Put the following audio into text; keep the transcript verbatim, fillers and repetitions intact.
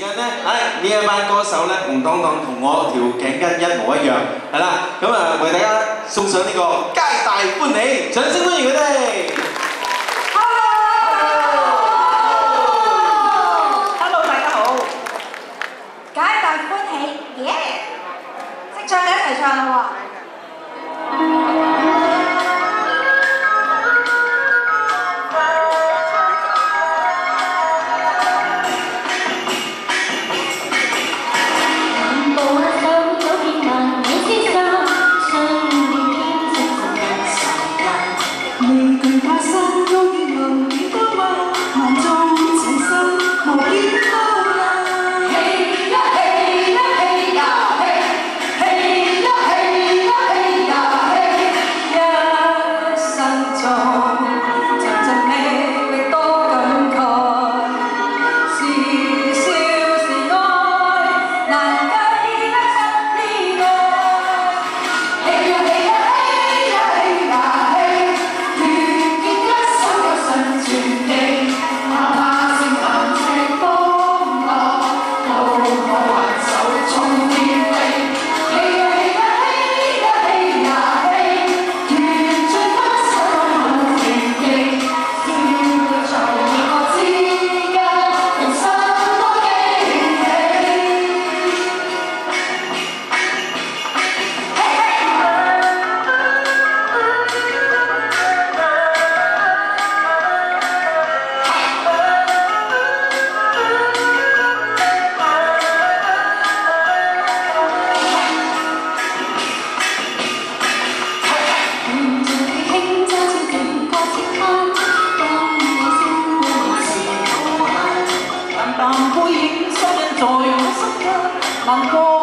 間咧，唉呢一班歌手咧，紅當當同我條頸巾一模一樣，係啦，咁啊為大家送上呢個皆大歡喜，掌聲歡迎佢哋。 Hello， 大家好。皆大歡喜，耶！識唱嘅一齊唱啦喎。 背影，雙人在我心間難過。